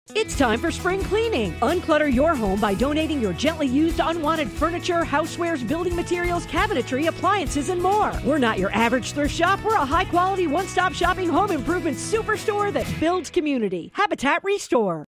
It's time for spring cleaning. Unclutter your home by donating your gently used, unwanted furniture, housewares, building materials, cabinetry, appliances, and more. We're not your average thrift shop. We're a high-quality, one-stop shopping home improvement superstore that builds community. Habitat Restore.